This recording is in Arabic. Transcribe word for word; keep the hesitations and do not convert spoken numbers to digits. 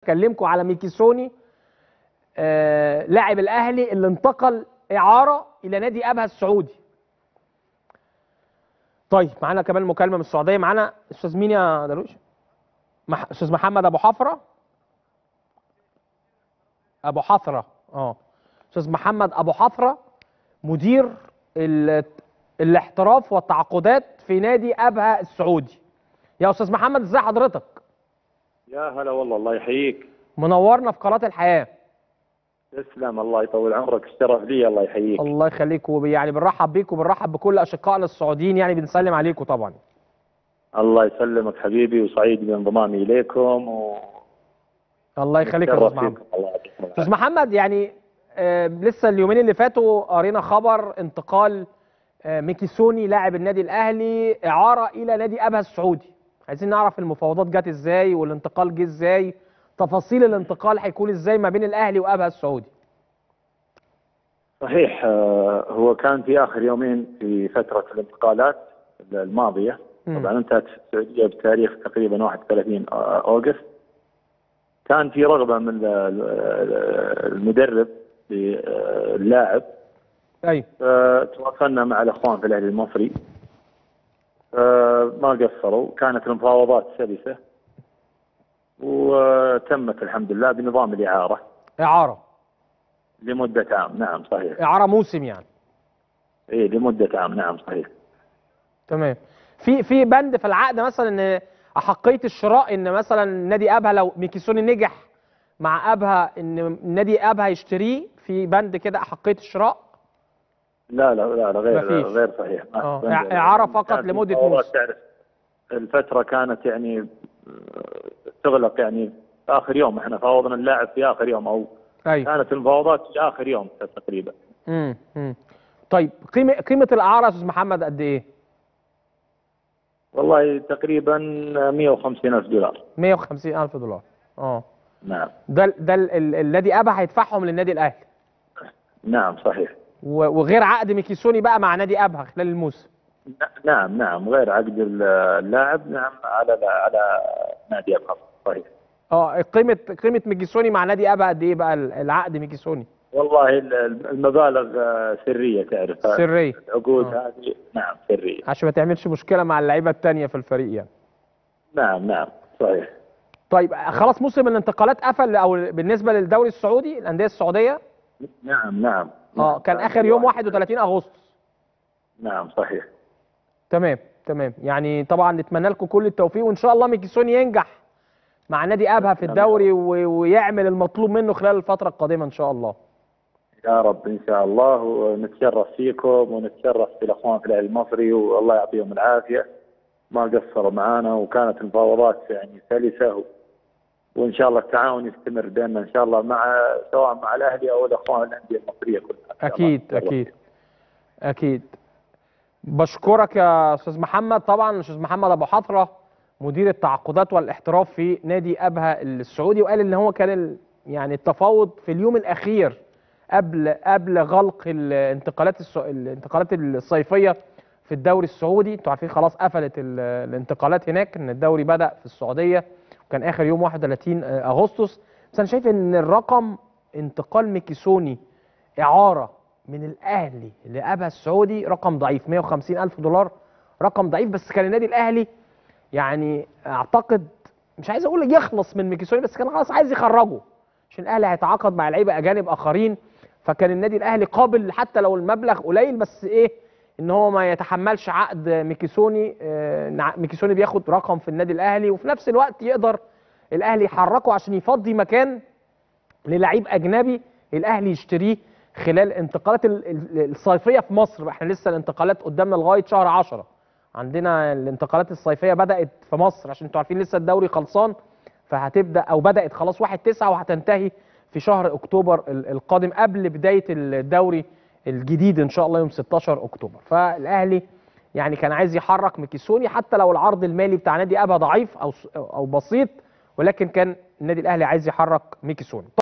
اكلمكم على ميكيسوني، آه لاعب الاهلي اللي انتقل اعاره الى نادي ابها السعودي. طيب معانا كمان مكالمه من السعوديه. معانا استاذ مين يا درويش؟ مح... استاذ محمد ابو حفره. ابو حفره اه استاذ محمد ابو حفره مدير ال... الاحتراف والتعاقدات في نادي ابها السعودي. يا استاذ محمد ازي حضرتك؟ يا هلا والله، الله يحييك. منورنا في قناه الحياه. تسلم، الله يطول عمرك، الشرف لي، الله يحييك. الله يخليك، يعني بنرحب بيك وبنرحب بكل اشقائنا السعوديين، يعني بنسلم عليكم طبعا. الله يسلمك حبيبي، وسعيد بانضمامي اليكم و... الله يخليك يا استاذ محمد. استاذ محمد، يعني آه لسه اليومين اللي فاتوا قرينا خبر انتقال آه ميكيسوني لاعب النادي الاهلي اعاره الى نادي ابها السعودي. عايزين نعرف المفاوضات جت ازاي والانتقال جه ازاي، تفاصيل الانتقال هيكون ازاي ما بين الاهلي وابها السعودي. صحيح، هو كان في اخر يومين في فتره الانتقالات الماضيه. م. طبعا انتهت في السعوديه بتاريخ تقريبا واحد وثلاثين أغسطس. كان في رغبه من المدرب للاعب. اي تواصلنا مع الاخوان في الاهلي المصري، ما قصروا، كانت المفاوضات سلسه وتمت الحمد لله بنظام الاعاره. اعاره لمده عام، نعم صحيح. اعاره موسم يعني. ايه لمده عام، نعم صحيح. تمام. في في بند في العقد مثلا ان احقيه الشراء، ان مثلا نادي ابها لو ميكيسوني نجح مع ابها ان نادي ابها يشتريه، في بند كده احقيه الشراء؟ لا لا لا, لا غير مفيش. غير صحيح. اه اعاره فقط لمده موسم. تعرف الفتره كانت يعني تغلق، يعني اخر يوم احنا فاوضنا اللاعب في اخر يوم، او أيوة. كانت المفاوضات في اخر يوم تقريبا. امم امم طيب قيمه قيمه الاعاره يا استاذ محمد قد ايه؟ والله تقريبا مئة وخمسين ألف دولار. مئة وخمسين ألف دولار. اه نعم. ده ده الذي ابها هيدفعهم للنادي الاهلي. نعم صحيح. وغير عقد ميكيسوني بقى مع نادي ابها خلال الموسم. نعم نعم غير عقد اللاعب، نعم على على نادي ابها صحيح. اه قيمه قيمه ميكيسوني مع نادي ابها قد ايه بقى العقد ميكيسوني؟ والله المبالغ سريه، تعرف سريه العقود هذه. نعم سريه عشان ما تعملش مشكله مع اللعيبه الثانيه في الفريق يعني. نعم نعم صحيح. طيب خلاص موسم الانتقالات قفل، او بالنسبه للدوري السعودي الانديه السعوديه؟ نعم نعم اه كان اخر يوم واحد وثلاثين أغسطس. نعم صحيح. تمام تمام. يعني طبعا نتمنى لكم كل التوفيق، وان شاء الله ميكيسوني ينجح مع نادي ابها في الدوري ويعمل المطلوب منه خلال الفتره القادمه ان شاء الله. يا رب ان شاء الله، ونتشرف فيكم ونتشرف في الاخوان في الاهلي المصري، والله يعطيهم العافيه، ما قصروا معنا، وكانت المفاوضات يعني سلسه، وان شاء الله التعاون يستمر بيننا ان شاء الله، مع سواء مع الاهلي او الاخوان الانديه المصريه كلها. اكيد اكيد اكيد. بشكرك يا استاذ محمد. طبعا استاذ محمد ابو حفره مدير التعاقدات والاحتراف في نادي ابها السعودي، وقال ان هو كان يعني التفاوض في اليوم الاخير قبل قبل غلق الانتقالات الانتقالات الصيفيه في الدوري السعودي. انتوا عارفين خلاص قفلت الانتقالات هناك، ان الدوري بدأ في السعوديه وكان اخر يوم واحد وثلاثين أغسطس. بس انا شايف ان الرقم انتقال ميكيسوني اعاره من الاهلي لابها السعودي رقم ضعيف. مئة وخمسين ألف دولار رقم ضعيف، بس كان النادي الاهلي يعني اعتقد مش عايز اقول يخلص من ميكيسوني، بس كان خلاص عايز يخرجه عشان الاهلي هيتعاقد مع لعيبه اجانب اخرين. فكان النادي الاهلي قابل حتى لو المبلغ قليل، بس ايه ان هو ما يتحملش عقد ميكيسوني. آه ميكيسوني بياخد رقم في النادي الاهلي، وفي نفس الوقت يقدر الاهلي يحركه عشان يفضي مكان للعيب اجنبي الاهلي يشتريه خلال الانتقالات الصيفيه في مصر. احنا لسه الانتقالات قدامنا لغايه شهر عشرة، عندنا الانتقالات الصيفيه بدات في مصر عشان انتوا عارفين لسه الدوري خلصان، فهتبدا او بدات خلاص واحد تسعة وهتنتهي في شهر اكتوبر القادم قبل بدايه الدوري الجديد ان شاء الله يوم ستاشر أكتوبر. فالاهلي يعني كان عايز يحرك ميكيسوني حتى لو العرض المالي بتاع نادي ابها ضعيف او او بسيط، ولكن كان النادي الاهلي عايز يحرك ميكيسوني.